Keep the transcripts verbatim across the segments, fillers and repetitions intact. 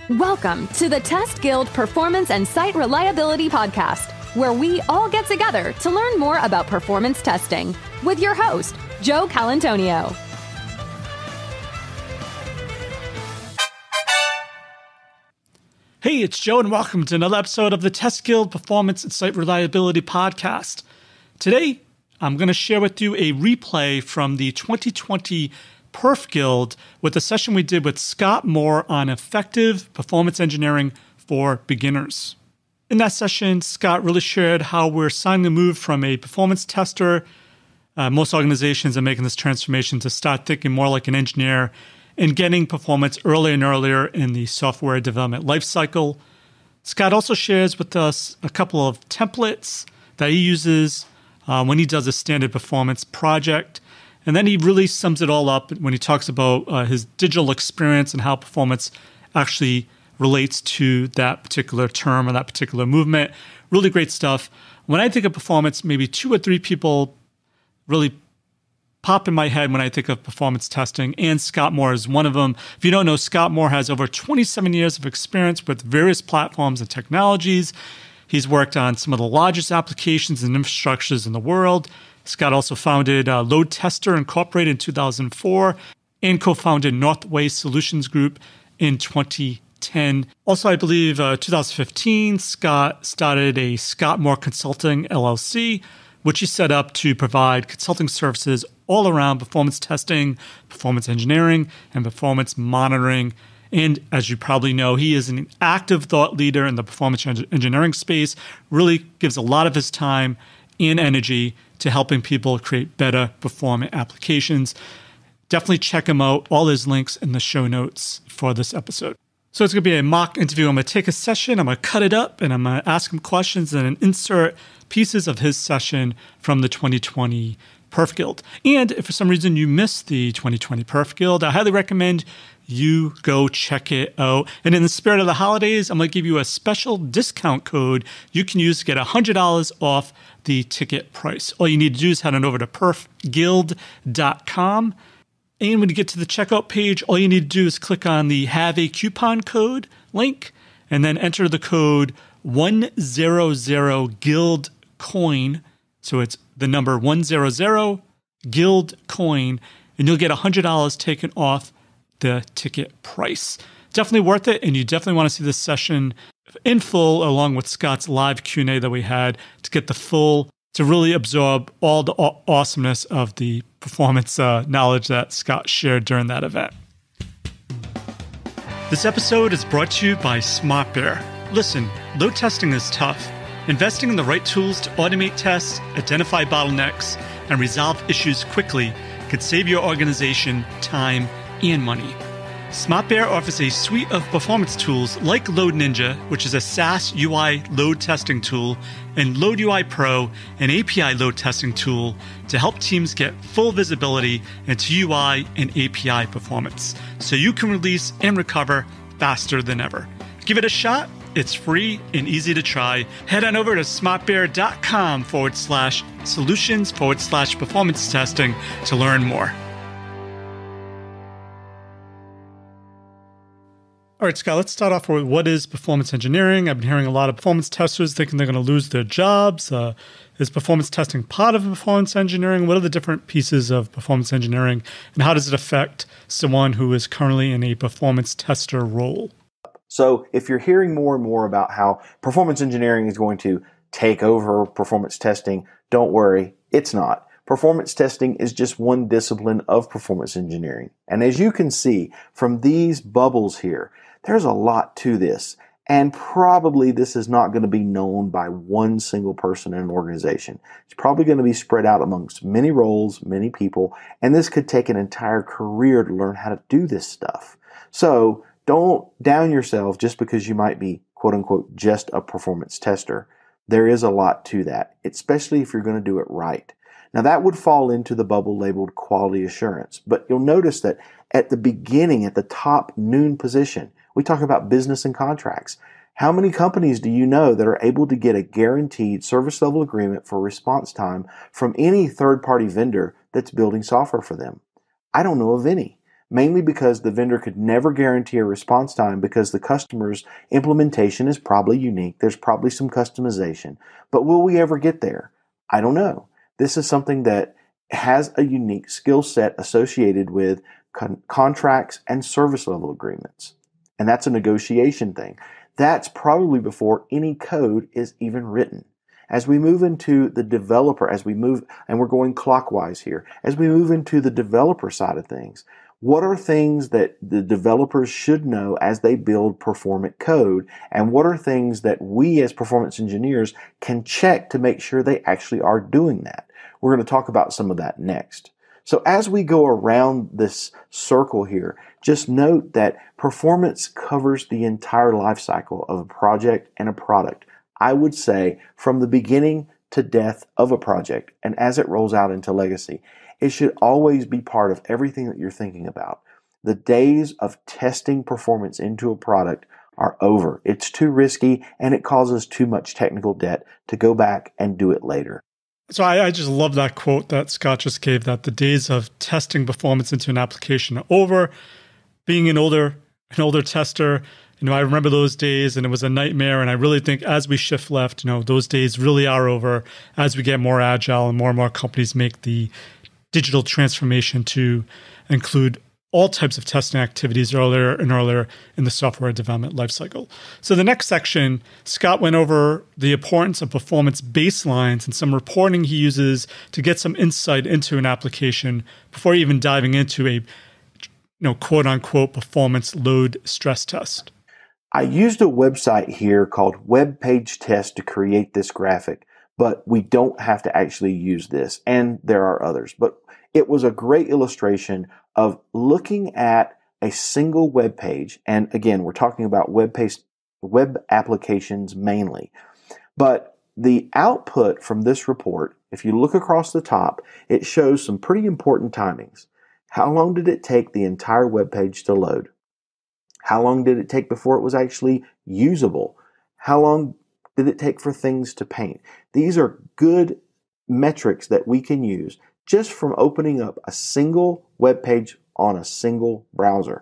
Welcome to the Test Guild Performance and Site Reliability Podcast, where we all get together to learn more about performance testing with your host, Joe Calantonio. Hey, it's Joe, and welcome to another episode of the Test Guild Performance and Site Reliability Podcast. Today, I'm going to share with you a replay from the twenty twenty Perf Guild with the session we did with Scott Moore on effective performance engineering for beginners. In that session, Scott really shared how we're starting to move from a performance tester. Uh, most organizations are making this transformation to start thinking more like an engineer and getting performance earlier and earlier in the software development lifecycle. Scott also shares with us a couple of templates that he uses uh, when he does a standard performance project. And then he really sums it all up when he talks about uh, his digital experience and how performance actually relates to that particular term or that particular movement. Really great stuff. When I think of performance, maybe two or three people really pop in my head when I think of performance testing, and Scott Moore is one of them. If you don't know, Scott Moore has over twenty-seven years of experience with various platforms and technologies. He's worked on some of the largest applications and infrastructures in the world. Scott also founded uh, Load Tester Incorporated in two thousand four and co-founded Northway Solutions Group in twenty ten. Also, I believe uh, two thousand fifteen, Scott started a Scott Moore Consulting L L C, which he set up to provide consulting services all around performance testing, performance engineering, and performance monitoring. And as you probably know, he is an active thought leader in the performance engineering space, really gives a lot of his time and energy to helping people create better performing applications. Definitely check him out. All his links in the show notes for this episode. So it's going to be a mock interview. I'm going to take a session, I'm going to cut it up, and I'm going to ask him questions and then insert pieces of his session from the twenty twenty Perf Guild. And if for some reason you missed the twenty twenty Perf Guild, I highly recommend you go check it out. And in the spirit of the holidays, I'm going to give you a special discount code you can use to get one hundred dollars off the ticket price. All you need to do is head on over to perf guild dot com. And when you get to the checkout page, all you need to do is click on the Have a Coupon Code link and then enter the code one hundred guild coin. So it's the number one hundred guild coin, and you'll get one hundred dollars taken off the ticket price. Definitely worth it, and you definitely want to see this session in full along with Scott's live Q and A that we had to get the full, to really absorb all the aw- awesomeness of the performance uh, knowledge that Scott shared during that event. This episode is brought to you by SmartBear. Listen, load testing is tough. Investing in the right tools to automate tests, identify bottlenecks, and resolve issues quickly could save your organization time and money. SmartBear offers a suite of performance tools like Load Ninja, which is a SaaS U I load testing tool, and Load U I Pro, an A P I load testing tool to help teams get full visibility into U I and A P I performance, so you can release and recover faster than ever. Give it a shot. It's free and easy to try. Head on over to smartbear.com forward slash solutions forward slash performance testing to learn more. All right, Scott, let's start off with what is performance engineering. I've been hearing a lot of performance testers thinking they're going to lose their jobs. Uh, is performance testing part of performance engineering? What are the different pieces of performance engineering, and how does it affect someone who is currently in a performance tester role? So if you're hearing more and more about how performance engineering is going to take over performance testing, don't worry, it's not. Performance testing is just one discipline of performance engineering. And as you can see from these bubbles here, there's a lot to this. And probably this is not going to be known by one single person in an organization. It's probably going to be spread out amongst many roles, many people, and this could take an entire career to learn how to do this stuff. So don't down yourself just because you might be, quote unquote, just a performance tester. There is a lot to that, especially if you're going to do it right. Now that would fall into the bubble labeled quality assurance, but you'll notice that at the beginning, at the top noon position, we talk about business and contracts. How many companies do you know that are able to get a guaranteed service level agreement for response time from any third-party vendor that's building software for them? I don't know of any. mainly because the vendor could never guarantee a response time because the customer's implementation is probably unique. There's probably some customization. But will we ever get there? I don't know. This is something that has a unique skill set associated with con- contracts and service level agreements. And that's a negotiation thing. That's probably before any code is even written. As we move into the developer, as we move, and we're going clockwise here, as we move into the developer side of things, what are things that the developers should know as they build performant code? And what are things that we as performance engineers can check to make sure they actually are doing that? We're going to talk about some of that next. So as we go around this circle here, just note that performance covers the entire life cycle of a project and a product. I would say from the beginning to death of a project and as it rolls out into legacy, it should always be part of everything that you're thinking about. The days of testing performance into a product are over. It's too risky and it causes too much technical debt to go back and do it later. So I, I just love that quote that Scott just gave, that the days of testing performance into an application are over. Being an older, an older tester, you know, I remember those days and it was a nightmare. And I really think as we shift left, you know, those days really are over as we get more agile and more and more companies make the digital transformation to include all types of testing activities earlier and earlier in the software development lifecycle. So the next section, Scott went over the importance of performance baselines and some reporting he uses to get some insight into an application before even diving into a, you know, quote unquote performance load stress test. I used a website here called Web Page Test to create this graphic, but we don't have to actually use this, and there are others. But it was a great illustration of looking at a single web page, and again, we're talking about web page, web applications mainly. But the output from this report, if you look across the top, it shows some pretty important timings. How long did it take the entire web page to load? How long did it take before it was actually usable? How long did it take for things to paint? These are good metrics that we can use just from opening up a single web page on a single browser.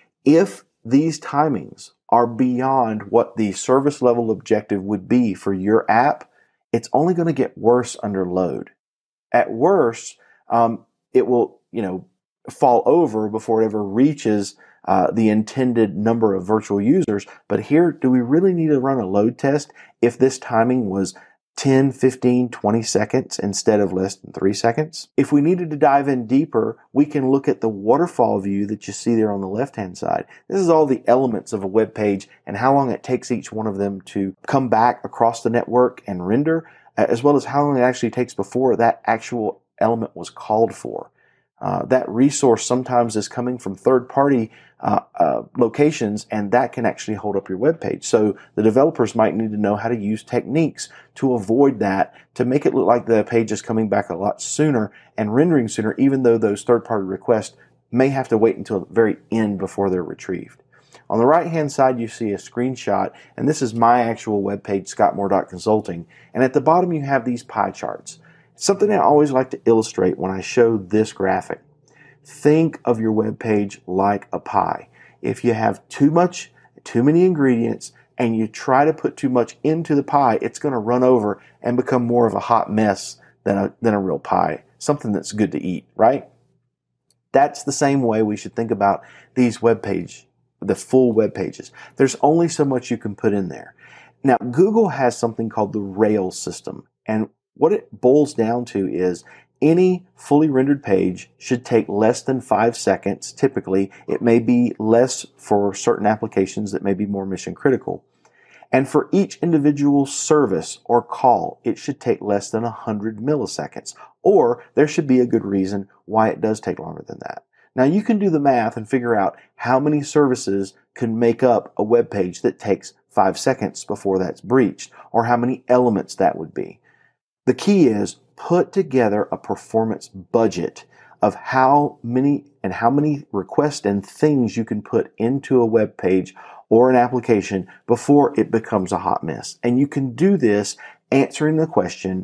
If these timings are beyond what the service level objective would be for your app, it's only going to get worse under load. At worst, um, it will, you know, fall over before it ever reaches uh, the intended number of virtual users. But here, do we really need to run a load test if this timing was ten, fifteen, twenty seconds instead of less than three seconds? If we needed to dive in deeper, we can look at the waterfall view that you see there on the left-hand side. This is all the elements of a web page and how long it takes each one of them to come back across the network and render, as well as how long it actually takes before that actual element was called for. Uh, that resource sometimes is coming from third-party uh, uh, locations, and that can actually hold up your web page. So the developers might need to know how to use techniques to avoid that, to make it look like the page is coming back a lot sooner and rendering sooner, even though those third-party requests may have to wait until the very end before they're retrieved. On the right-hand side, you see a screenshot, and this is my actual web page, scott moore dot consulting. And at the bottom, you have these pie charts. Something I always like to illustrate when I show this graphic. Think of your web page like a pie. If you have too much, too many ingredients, and you try to put too much into the pie, it's going to run over and become more of a hot mess than a, than a real pie. Something that's good to eat, right? That's the same way we should think about these web page, the full web pages. There's only so much you can put in there. Now, Google has something called the Rails system, and what it boils down to is any fully rendered page should take less than five seconds. Typically, it may be less for certain applications that may be more mission critical. And for each individual service or call, it should take less than one hundred milliseconds. Or there should be a good reason why it does take longer than that. Now, you can do the math and figure out how many services can make up a web page that takes five seconds before that's breached, or how many elements that would be. The key is put together a performance budget of how many and how many requests and things you can put into a web page or an application before it becomes a hot mess. And you can do this answering the question,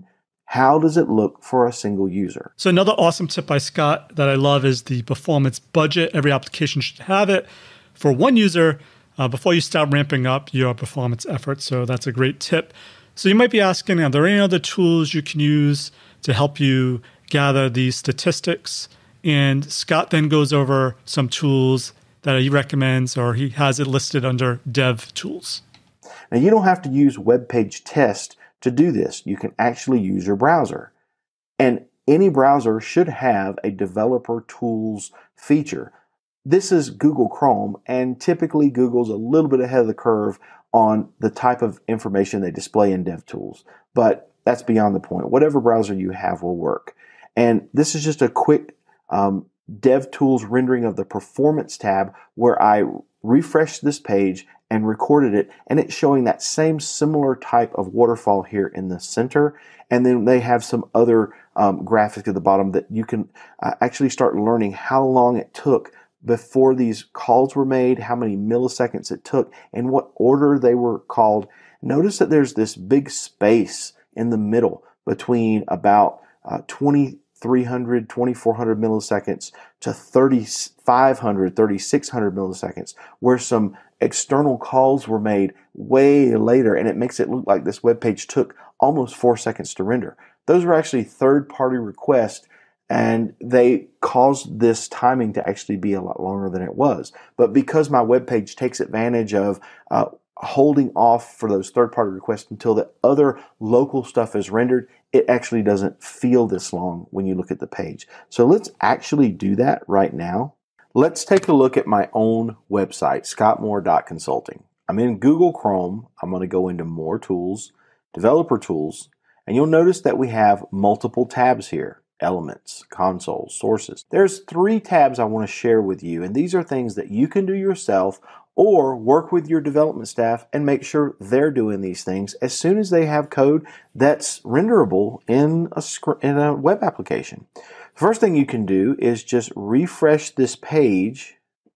How does it look for a single user? So another awesome tip by Scott that I love is the performance budget. Every application should have it for one user uh, before you start ramping up your performance efforts. So that's a great tip. So you might be asking, are there any other tools you can use to help you gather these statistics? And Scott then goes over some tools that he recommends, or he has it listed under dev tools. Now, you don't have to use web page test to do this. You can actually use your browser. And any browser should have a developer tools feature. This is Google Chrome, and typically Google's a little bit ahead of the curve on the type of information they display in DevTools. But that's beyond the point. Whatever browser you have will work. And this is just a quick um, DevTools rendering of the Performance tab where I refreshed this page and recorded it, and it's showing that same similar type of waterfall here in the center. And then they have some other um, graphics at the bottom that you can uh, actually start learning how long it took before these calls were made, how many milliseconds it took, and what order they were called. Notice that there's this big space in the middle between about uh, twenty-three hundred, twenty-four hundred milliseconds to thirty-five hundred, thirty-six hundred milliseconds, where some external calls were made way later, and it makes it look like this web page took almost four seconds to render. Those were actually third-party requests, and they caused this timing to actually be a lot longer than it was. But because my web page takes advantage of uh, holding off for those third-party requests until the other local stuff is rendered, it actually doesn't feel this long when you look at the page. So let's actually do that right now. Let's take a look at my own website, scott moore dot consulting. I'm in Google Chrome. I'm going to go into More Tools, Developer Tools, and you'll notice that we have multiple tabs here: Elements, Console, Sources. There's three tabs I want to share with you, and these are things that you can do yourself or work with your development staff and make sure they're doing these things as soon as they have code that's renderable in a, in a web application. First thing you can do is just refresh this page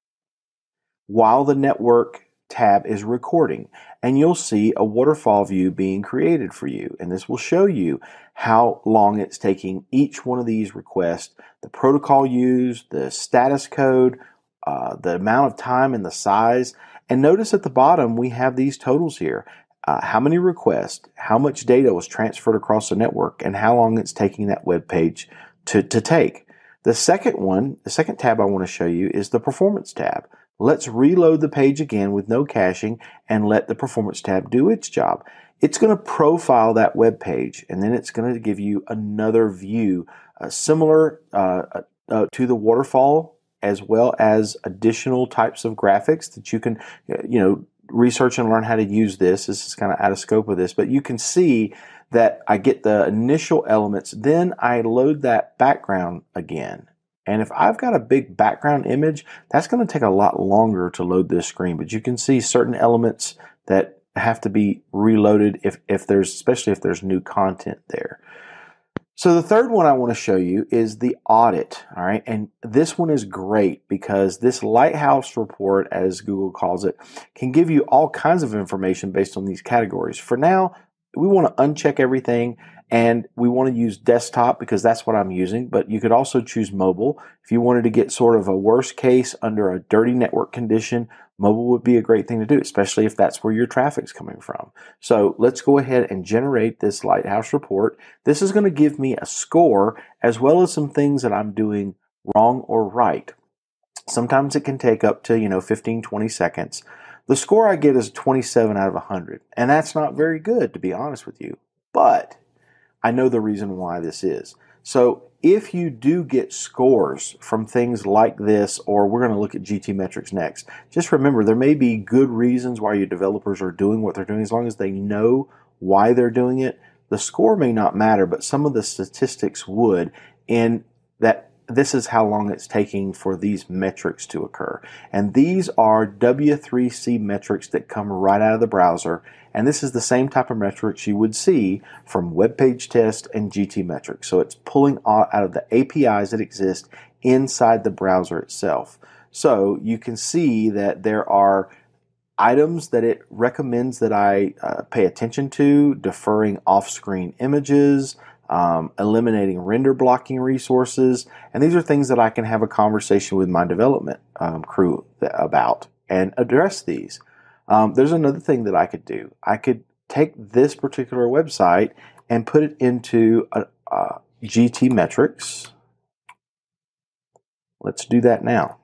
while the network tab is recording, and you'll see a waterfall view being created for you. And this will show you how long it's taking each one of these requests, the protocol used, the status code, uh, the amount of time and the size. And notice at the bottom we have these totals here. Uh, how many requests, how much data was transferred across the network, and how long it's taking that web page to, to take. The second one, the second tab I want to show you is the Performance tab. Let's reload the page again with no caching and let the Performance tab do its job. It's going to profile that web page, and then it's going to give you another view uh, similar uh, uh, to the waterfall, as well as additional types of graphics that you can, you know, research and learn how to use this. This is kind of out of scope of this, but you can see that I get the initial elements, then I load that background again. And if I've got a big background image, that's going to take a lot longer to load this screen. But you can see certain elements that have to be reloaded if, if there's, especially if there's new content there. So the third one I want to show you is the audit. All right. And this one is great because this lighthouse report, as Google calls it, can give you all kinds of information based on these categories. For now, we want to uncheck everything, and we want to use desktop because that's what I'm using, but you could also choose mobile. If you wanted to get sort of a worst case under a dirty network condition, mobile would be a great thing to do, especially if that's where your traffic's coming from. So let's go ahead and generate this Lighthouse report. This is going to give me a score as well as some things that I'm doing wrong or right. Sometimes it can take up to, you know, fifteen, twenty seconds. The score I get is twenty-seven out of one hundred, and that's not very good, to be honest with you, but I know the reason why this is. So if you do get scores from things like this, or we're going to look at G T metrics next, just remember there may be good reasons why your developers are doing what they're doing. As long as they know why they're doing it, the score may not matter, but some of the statistics would, in that this is how long it's taking for these metrics to occur. And these are W three C metrics that come right out of the browser. And this is the same type of metrics you would see from web page test and G T metrics. So it's pulling out of the A P Is that exist inside the browser itself. So you can see that there are items that it recommends that I uh, pay attention to: deferring off-screen images, um, eliminating render blocking resources. And these are things that I can have a conversation with my development um, crew about and address these. Um, there's another thing that I could do. I could take this particular website and put it into a, a G T metrics. Let's do that now.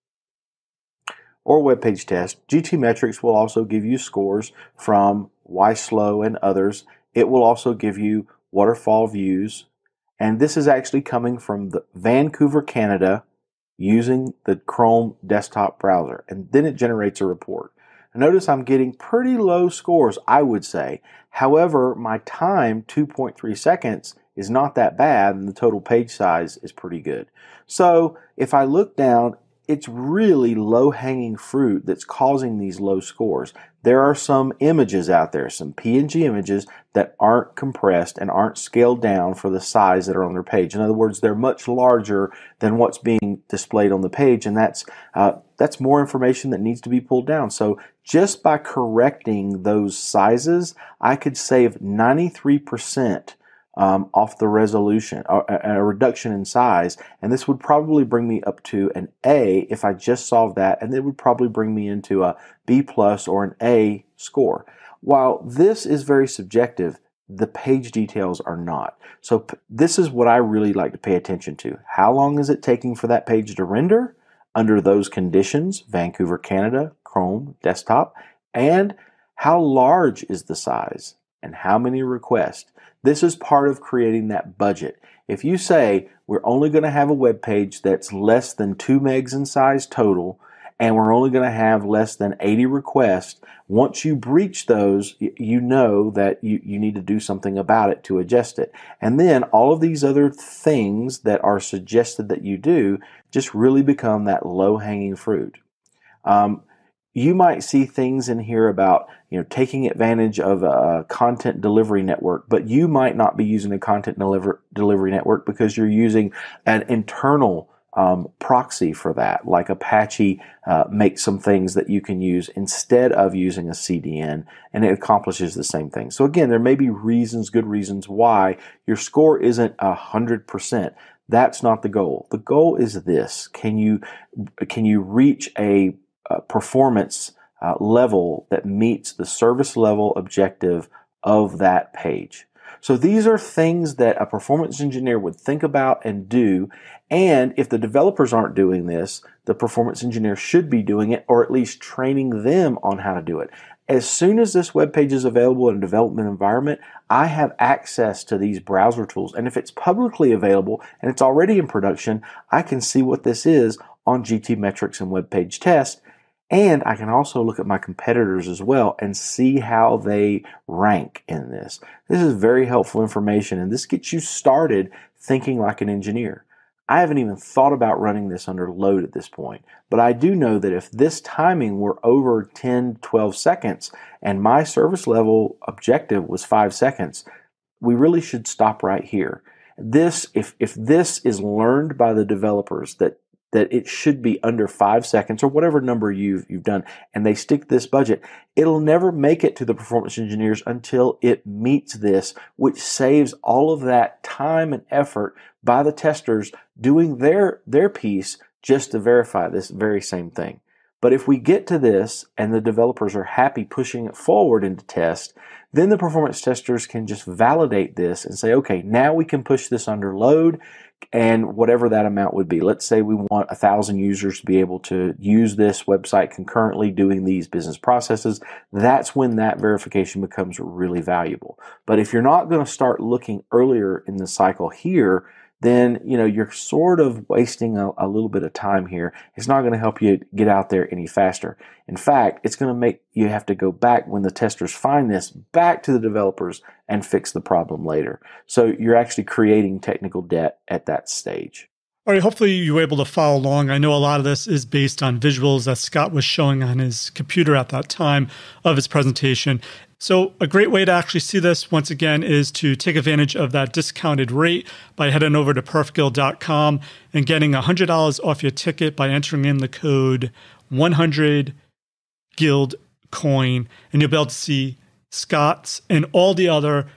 Or web page test. G T metrics will also give you scores from Why Slow and others. It will also give you waterfall views. And this is actually coming from the Vancouver, Canada, using the Chrome desktop browser. And then it generates a report. Notice I'm getting pretty low scores, I would say. However, my time, two point three seconds, is not that bad, and the total page size is pretty good. So if I look down, it's really low-hanging fruit that's causing these low scores. There are some images out there, some P N G images that aren't compressed and aren't scaled down for the size that are on their page. In other words, they're much larger than what's being displayed on the page, and that's uh, that's more information that needs to be pulled down. So just by correcting those sizes, I could save ninety-three percent Um, off the resolution, or a reduction in size, and this would probably bring me up to an A if I just solved that, and it would probably bring me into a B plus or an A score. While this is very subjective, the page details are not. So p- this is what I really like to pay attention to. How long is it taking for that page to render under those conditions, Vancouver, Canada, Chrome, desktop, and how large is the size and how many requests. This is part of creating that budget. If you say we're only going to have a web page that's less than two megs in size total, and we're only going to have less than eighty requests, once you breach those, you know that you, you need to do something about it to adjust it. And then all of these other things that are suggested that you do just really become that low-hanging fruit. Um, You might see things in here about, you know, taking advantage of a content delivery network, but you might not be using a content deliver, delivery network because you're using an internal um, proxy for that, like Apache uh, makes some things that you can use instead of using a C D N, and it accomplishes the same thing. So again, there may be reasons, good reasons why your score isn't one hundred percent. That's not the goal. The goal is this. Can you, can you reach a Uh, performance uh, level that meets the service level objective of that page? So these are things that a performance engineer would think about and do, and if the developers aren't doing this, the performance engineer should be doing it, or at least training them on how to do it. As soon as this web page is available in a development environment, I have access to these browser tools, and if it's publicly available and it's already in production, I can see what this is on G T metrics and web page test. And I can also look at my competitors as well and see how they rank in this. This is very helpful information, and this gets you started thinking like an engineer. I haven't even thought about running this under load at this point, but I do know that if this timing were over ten, twelve seconds and my service level objective was five seconds, we really should stop right here. This, if, if this is learned by the developers that that it should be under five seconds or whatever number you've, you've done, and they stick this budget, it'll never make it to the performance engineers until it meets this, which saves all of that time and effort by the testers doing their, their piece just to verify this very same thing. But if we get to this and the developers are happy pushing it forward into test, then the performance testers can just validate this and say, okay, now we can push this under load, and whatever that amount would be. Let's say we want a thousand users to be able to use this website concurrently doing these business processes. That's when that verification becomes really valuable. But if you're not going to start looking earlier in the cycle here, then you know you're sort of wasting a, a little bit of time here. It's not going to help you get out there any faster. In fact, it's going to make you have to go back when the testers find this back to the developers and fix the problem later. So you're actually creating technical debt at that stage. All right, hopefully you were able to follow along. I know a lot of this is based on visuals that Scott was showing on his computer at that time of his presentation. So a great way to actually see this, once again, is to take advantage of that discounted rate by heading over to perf guild dot com and getting one hundred dollars off your ticket by entering in the code one hundred guild coin, and you'll be able to see Scott's and all the other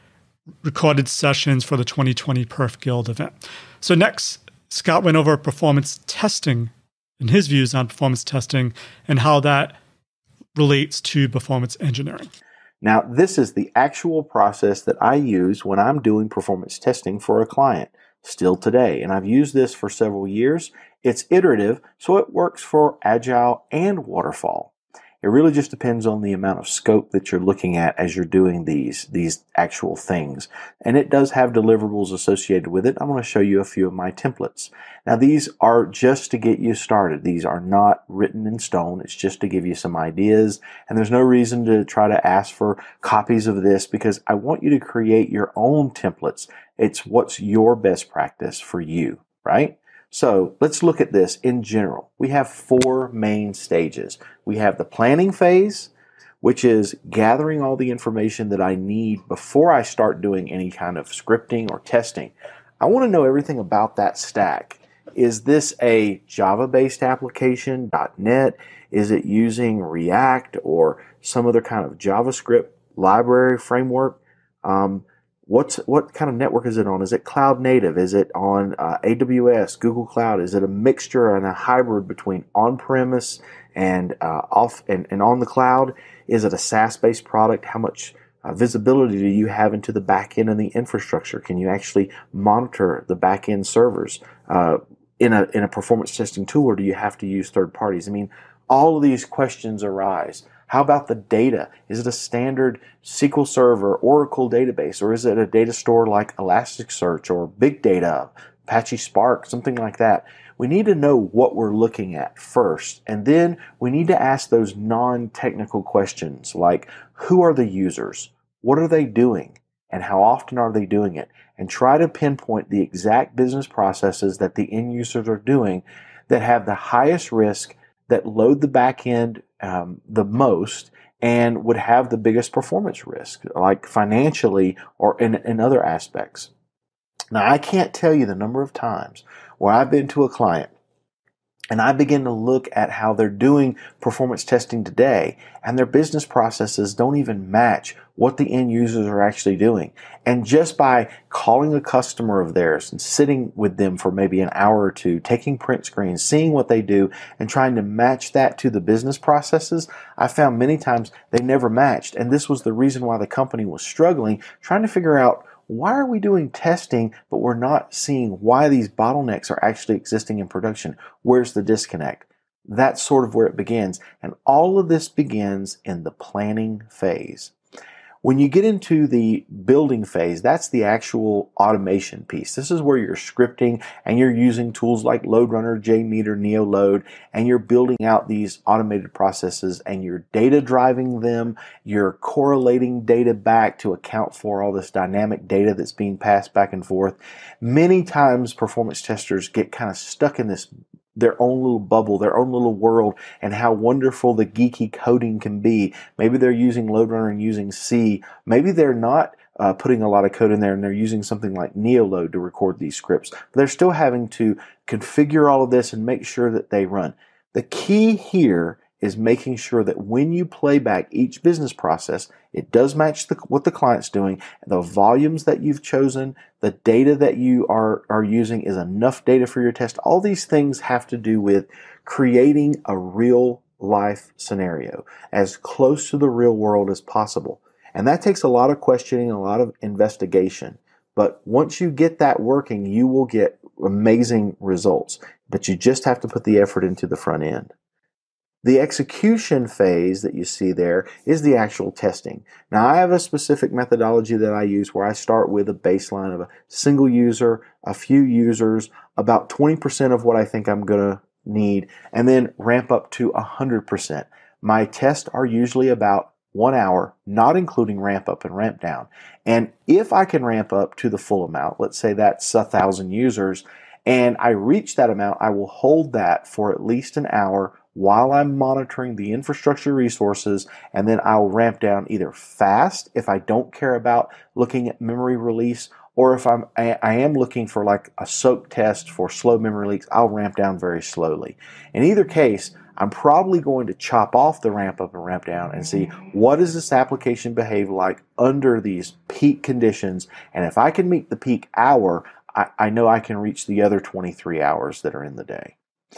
recorded sessions for the twenty twenty Perf Guild event. So next, Scott went over performance testing and his views on performance testing and how that relates to performance engineering. Now, this is the actual process that I use when I'm doing performance testing for a client still today. And I've used this for several years. It's iterative, so it works for Agile and Waterfall. It really just depends on the amount of scope that you're looking at as you're doing these, these actual things. And it does have deliverables associated with it. I'm going to show you a few of my templates. Now, these are just to get you started. These are not written in stone. It's just to give you some ideas. And there's no reason to try to ask for copies of this because I want you to create your own templates. It's what's your best practice for you, right? So let's look at this in general. We have four main stages. We have the planning phase, which is gathering all the information that I need before I start doing any kind of scripting or testing. I want to know everything about that stack. Is this a Java-based application, .NET? Is it using React or some other kind of JavaScript library framework? Um, What's, what kind of network is it on? Is it cloud native? Is it on uh, A W S, Google Cloud? Is it a mixture and a hybrid between on-premise and uh, off and, and on the cloud? Is it a SaaS-based product? How much uh, visibility do you have into the back end and the infrastructure? Can you actually monitor the back end servers uh, in a in a performance testing tool, or do you have to use third parties? I mean, all of these questions arise. How about the data? Is it a standard S Q L Server, Oracle database, or is it a data store like Elasticsearch or Big Data, Apache Spark, something like that? We need to know what we're looking at first, and then we need to ask those non-technical questions like, who are the users? What are they doing? And how often are they doing it? And try to pinpoint the exact business processes that the end users are doing that have the highest risk, that load the back end um, the most, and would have the biggest performance risk, like financially or in, in other aspects. Now, I can't tell you the number of times where I've been to a client and I begin to look at how they're doing performance testing today, and their business processes don't even match what the end users are actually doing. And just by calling a customer of theirs and sitting with them for maybe an hour or two, taking print screens, seeing what they do, and trying to match that to the business processes, I found many times they never matched. And this was the reason why the company was struggling, trying to figure out, why are we doing testing, but we're not seeing why these bottlenecks are actually existing in production? Where's the disconnect? That's sort of where it begins. And all of this begins in the planning phase. When you get into the building phase, that's the actual automation piece. This is where you're scripting and you're using tools like LoadRunner, JMeter, NeoLoad, and you're building out these automated processes and you're data driving them. You're correlating data back to account for all this dynamic data that's being passed back and forth. Many times performance testers get kind of stuck in this their own little bubble, their own little world, and how wonderful the geeky coding can be. Maybe they're using LoadRunner and using C. Maybe they're not uh, putting a lot of code in there and they're using something like NeoLoad to record these scripts. But they're still having to configure all of this and make sure that they run. The key here is making sure that when you play back each business process, it does match the, what the client's doing, the volumes that you've chosen, the data that you are, are using is enough data for your test. All these things have to do with creating a real life scenario as close to the real world as possible. And that takes a lot of questioning, a lot of investigation. But once you get that working, you will get amazing results. But you just have to put the effort into the front end. The execution phase that you see there is the actual testing. Now, I have a specific methodology that I use where I start with a baseline of a single user, a few users, about twenty percent of what I think I'm going to need, and then ramp up to one hundred percent. My tests are usually about one hour, not including ramp up and ramp down. And if I can ramp up to the full amount, let's say that's one thousand users, and I reach that amount, I will hold that for at least an hour while I'm monitoring the infrastructure resources, and then I'll ramp down either fast if I don't care about looking at memory release, or if I'm, I, I am looking for like a soak test for slow memory leaks, I'll ramp down very slowly. In either case, I'm probably going to chop off the ramp up and ramp down and see what does this application behave like under these peak conditions. And if I can meet the peak hour, I, I know I can reach the other twenty-three hours that are in the day.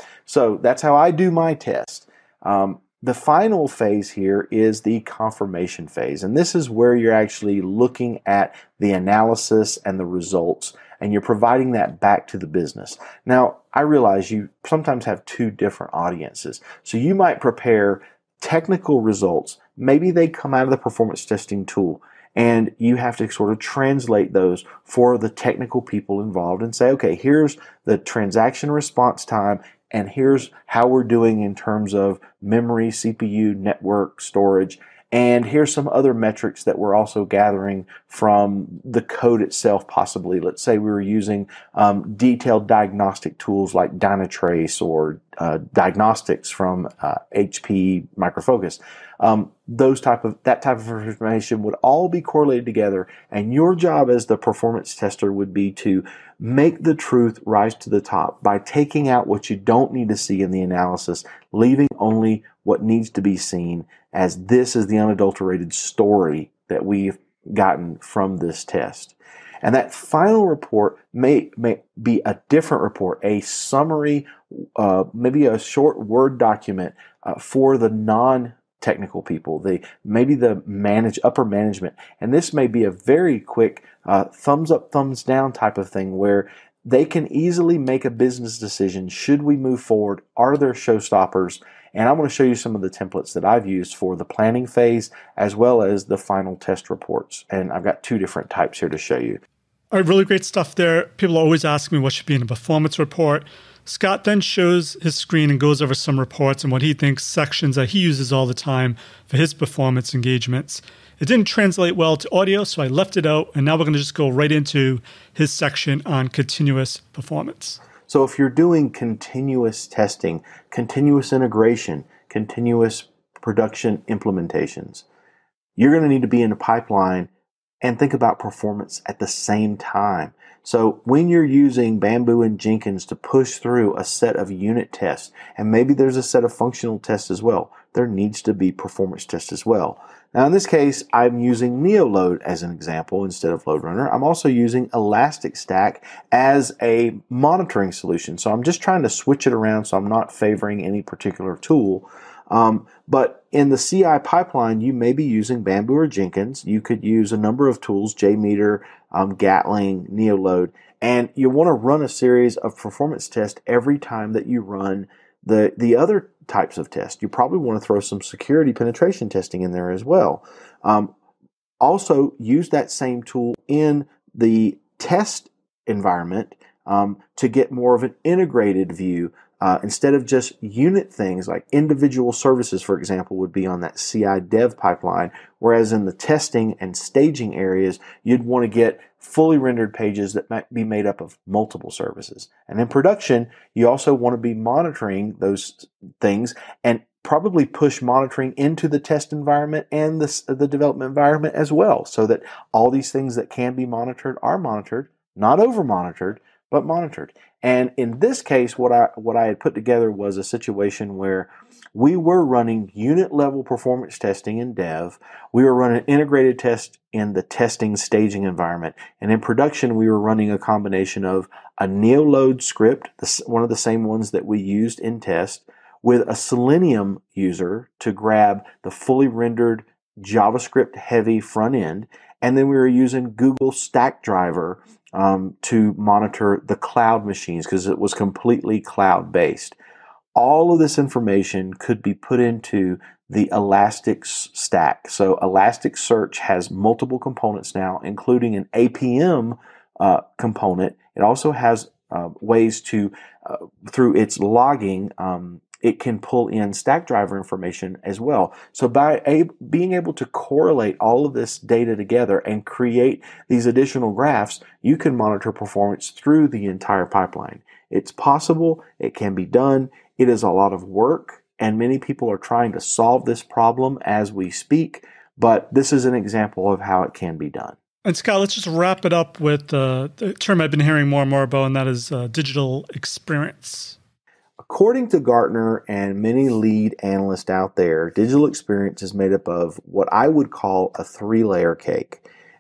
So that's how I do my test. Um, the final phase here is the confirmation phase. And this is where you're actually looking at the analysis and the results, and you're providing that back to the business. Now, I realize you sometimes have two different audiences. So you might prepare technical results. Maybe they come out of the performance testing tool, and you have to sort of translate those for the technical people involved and say, okay, here's the transaction response time, and here's how we're doing in terms of memory, C P U, network, storage, and here's some other metrics that we're also gathering from the code itself, possibly. Let's say we were using um, detailed diagnostic tools like Dynatrace or uh, diagnostics from uh, H P Micro Focus. Um, those type of that type of information would all be correlated together, and your job as the performance tester would be to make the truth rise to the top by taking out what you don't need to see in the analysis, leaving only what needs to be seen, as this is the unadulterated story that we've gotten from this test. And that final report may, may be a different report, a summary, uh, maybe a short Word document uh, for the non technical people, the maybe the manage upper management, and this may be a very quick uh, thumbs up, thumbs down type of thing where they can easily make a business decision. Should we move forward? Are there showstoppers? And I'm going to show you some of the templates that I've used for the planning phase as well as the final test reports. And I've got two different types here to show you. All right, really great stuff there. People always ask me what should be in a performance report. Scott then shows his screen and goes over some reports and what he thinks sections that he uses all the time for his performance engagements. It didn't translate well to audio, so I left it out, and now we're going to just go right into his section on continuous performance. So if you're doing continuous testing, continuous integration, continuous production implementations, you're going to need to be in a pipeline and think about performance at the same time. So when you're using Bamboo and Jenkins to push through a set of unit tests, and maybe there's a set of functional tests as well, there needs to be performance tests as well. Now in this case, I'm using Neoload as an example instead of LoadRunner. I'm also using Elasticstack as a monitoring solution. So I'm just trying to switch it around so I'm not favoring any particular tool. Um, but in the C I pipeline, you may be using Bamboo or Jenkins. You could use a number of tools, JMeter, um, Gatling, Neoload, and you want to run a series of performance tests every time that you run the, the other types of tests. You probably want to throw some security penetration testing in there as well. Um, also, use that same tool in the test environment um, to get more of an integrated view. Uh, instead of just unit things like individual services, for example, would be on that C I dev pipeline, whereas in the testing and staging areas, you'd want to get fully rendered pages that might be made up of multiple services. And in production, you also want to be monitoring those things and probably push monitoring into the test environment and the, the development environment as well, so that all these things that can be monitored are monitored, not over-monitored, but monitored. And in this case, what I what I had put together was a situation where we were running unit level performance testing in dev. We were running integrated test in the testing staging environment. And in production, we were running a combination of a Neoload script, one of the same ones that we used in test, with a Selenium user to grab the fully rendered JavaScript heavy front end. And then we were using Google Stackdriver um, to monitor the cloud machines because it was completely cloud-based. All of this information could be put into the Elasticstack. So Elasticsearch has multiple components now, including an A P M uh, component. It also has uh, ways to, uh, through its logging, um, it can pull in Stackdriver information as well. So by a, being able to correlate all of this data together and create these additional graphs, you can monitor performance through the entire pipeline. It's possible, it can be done, it is a lot of work, and many people are trying to solve this problem as we speak, but this is an example of how it can be done. And Scott, let's just wrap it up with uh, the term I've been hearing more and more about, and that is uh, digital experience. According to Gartner and many lead analysts out there, digital experience is made up of what I would call a three-layer cake.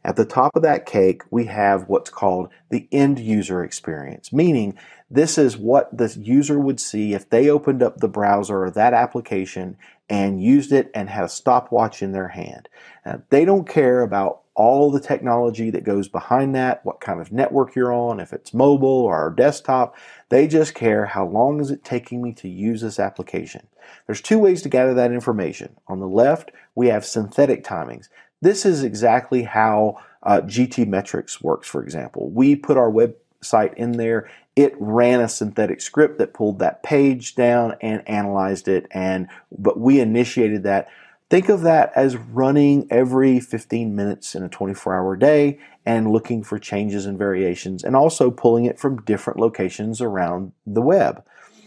At the top of that cake, we have what's called the end user experience, meaning this is what the user would see if they opened up the browser or that application and used it and had a stopwatch in their hand. Now, they don't care about all the technology that goes behind that, what kind of network you're on, if it's mobile or desktop. They just care how long is it taking me to use this application. There's two ways to gather that information. On the left, we have synthetic timings. This is exactly how uh, G T metrics works, for example. We put our website in there. It ran a synthetic script that pulled that page down and analyzed it, and but we initiated that. Think of that as running every fifteen minutes in a twenty-four hour day and looking for changes and variations, and also pulling it from different locations around the web.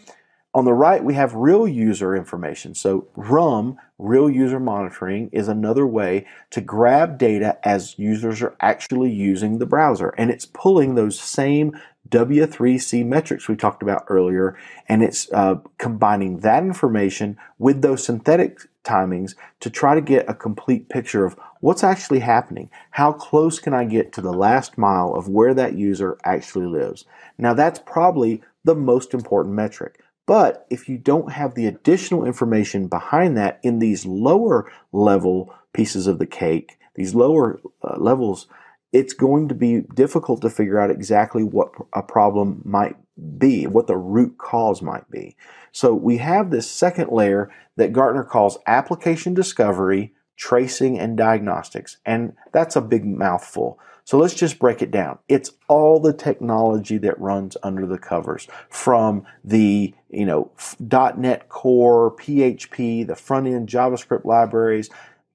On the right, we have real user information. So R U M, real user monitoring, is another way to grab data as users are actually using the browser. And it's pulling those same W three C metrics we talked about earlier, and it's uh, combining that information with those synthetic timings to try to get a complete picture of what's actually happening. How close can I get to the last mile of where that user actually lives? Now, that's probably the most important metric. But if you don't have the additional information behind that in these lower level pieces of the cake, these lower uh, levels, it's going to be difficult to figure out exactly what a problem might be, what the root cause might be. So we have this second layer that Gartner calls application discovery, tracing, and diagnostics. And that's a big mouthful. So let's just break it down. It's all the technology that runs under the covers, from the you know dot net Core, P H P, the front-end JavaScript libraries,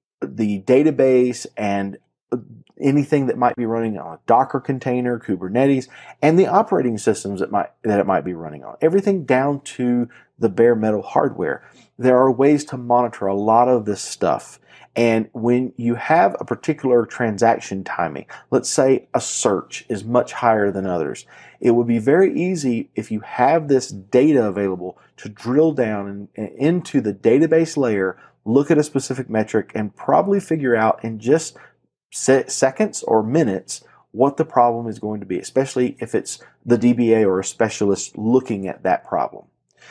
the database, and anything that might be running on a Docker container, Kubernetes, and the operating systems that might that it might be running on. Everything down to the bare metal hardware. There are ways to monitor a lot of this stuff. And when you have a particular transaction timing, let's say a search is much higher than others, it would be very easy if you have this data available to drill down in, into the database layer, look at a specific metric, and probably figure out in just seconds or minutes what the problem is going to be, especially if it's the D B A or a specialist looking at that problem.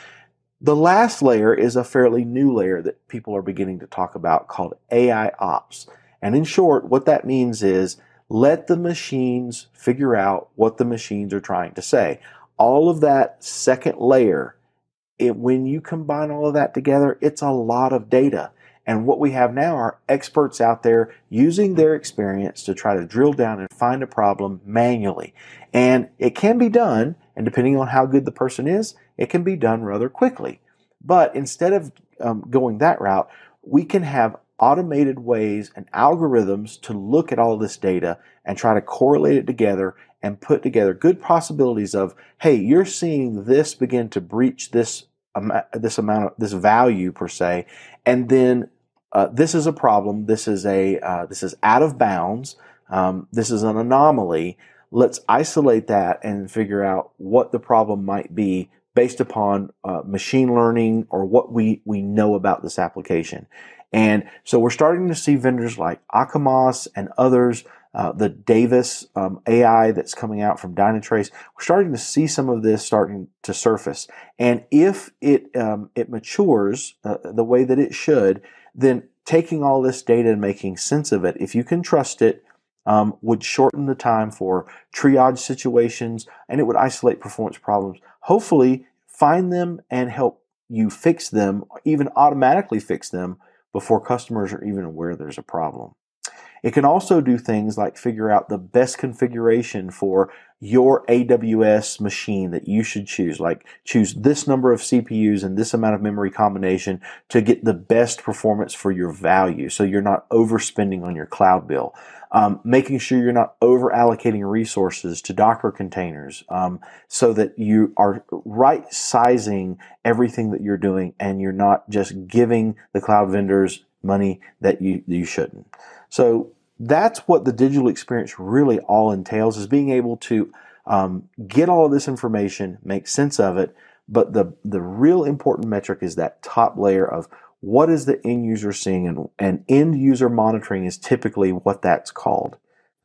The last layer is a fairly new layer that people are beginning to talk about called A I ops. And in short, what that means is let the machines figure out what the machines are trying to say. All of that second layer, it, when you combine all of that together, it's a lot of data. And what we have now are experts out there using their experience to try to drill down and find a problem manually. And it can be done, and depending on how good the person is, it can be done rather quickly. But instead of um, going that route, we can have automated ways and algorithms to look at all this data and try to correlate it together and put together good possibilities of, hey, you're seeing this begin to breach this, um, this amount of this value per se, and then Uh, this is a problem. This is a uh, this is out of bounds. Um, this is an anomaly. Let's isolate that and figure out what the problem might be based upon uh, machine learning or what we we know about this application. And so we're starting to see vendors like Akamai and others, uh, the Davis um, A I that's coming out from Dynatrace. We're starting to see some of this starting to surface. And if it um, it matures uh, the way that it should, then taking all this data and making sense of it, if you can trust it, um, would shorten the time for triage situations, and it would isolate performance problems. Hopefully, find them and help you fix them, even automatically fix them, before customers are even aware there's a problem. It can also do things like figure out the best configuration for your A W S machine that you should choose, like choose this number of C P Us and this amount of memory combination to get the best performance for your value, so you're not overspending on your cloud bill. Um, making sure you're not over allocating resources to Docker containers, um, so that you are right sizing everything that you're doing and you're not just giving the cloud vendors money that you, you shouldn't. So that's what the digital experience really all entails, is being able to um, get all of this information, make sense of it. But the, the real important metric is that top layer of what is the end user seeing, and, and end user monitoring is typically what that's called.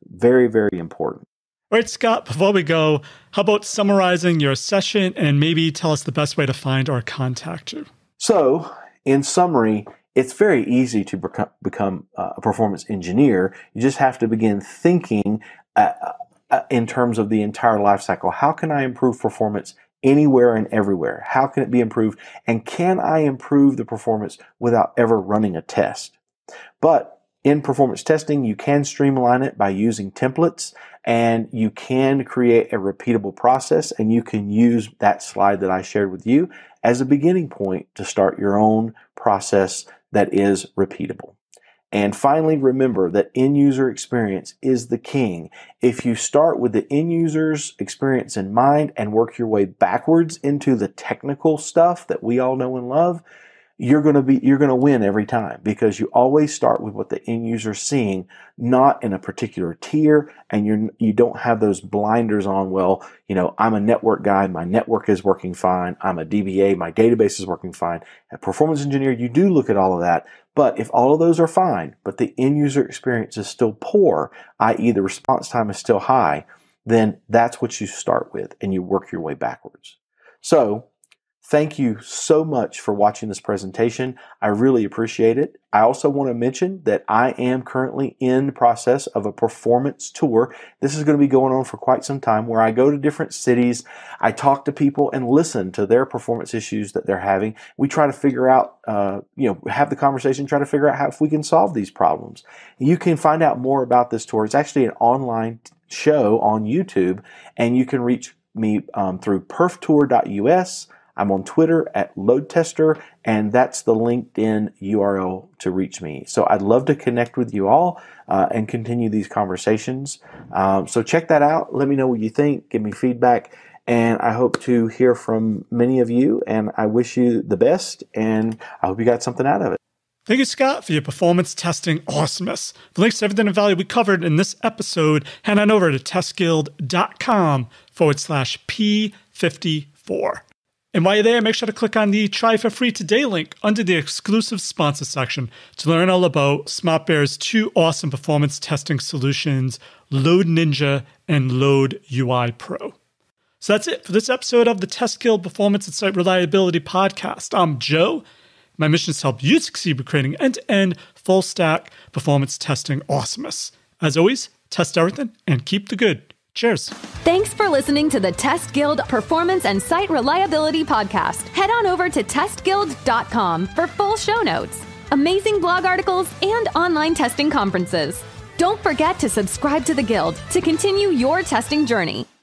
Very, very important. All right, Scott, before we go, how about summarizing your session and maybe tell us the best way to find or contact you? So, in summary, it's very easy to become, become a performance engineer. You just have to begin thinking uh, uh, in terms of the entire life cycle. How can I improve performance anywhere and everywhere? How can it be improved? And can I improve the performance without ever running a test? But in performance testing, you can streamline it by using templates, and you can create a repeatable process, and you can use that slide that I shared with you as a beginning point to start your own process that is repeatable. And finally, remember that end user experience is the king. If you start with the end user's experience in mind and work your way backwards into the technical stuff that we all know and love, you're going to be, you're going to win every time, because you always start with what the end user's seeing, not in a particular tier, and you're, you don't have those blinders on. Well, you know, I'm a network guy, my network is working fine. I'm a D B A, my database is working fine. A performance engineer, you do look at all of that, but if all of those are fine, but the end user experience is still poor, that is the response time is still high, then that's what you start with, and you work your way backwards. So, thank you so much for watching this presentation. I really appreciate it. I also want to mention that I am currently in the process of a performance tour. This is going to be going on for quite some time, where I go to different cities, I talk to people and listen to their performance issues that they're having. We try to figure out, uh, you know, have the conversation, try to figure out how if we can solve these problems. You can find out more about this tour. It's actually an online show on YouTube, and you can reach me um, through perf tour dot U S. I'm on Twitter at LoadTester, and that's the LinkedIn U R L to reach me. So I'd love to connect with you all uh, and continue these conversations. Um, so check that out. Let me know what you think. Give me feedback. And I hope to hear from many of you, and I wish you the best, and I hope you got something out of it. Thank you, Scott, for your performance testing awesomeness. For links to everything of value we covered in this episode, head on over to testguild.com forward slash P54. And while you're there, make sure to click on the Try for Free Today link under the exclusive sponsor section to learn all about SmartBear's two awesome performance testing solutions, Load Ninja and Load U I Pro. So that's it for this episode of the Test Guild Performance and Site Reliability Podcast. I'm Joe. My mission is to help you succeed with creating end-to-end, full-stack performance testing awesomeness. As always, test everything and keep the good. Cheers. Thanks for listening to the Test Guild Performance and Site Reliability Podcast. Head on over to test guild dot com for full show notes, amazing blog articles, and online testing conferences. Don't forget to subscribe to the Guild to continue your testing journey.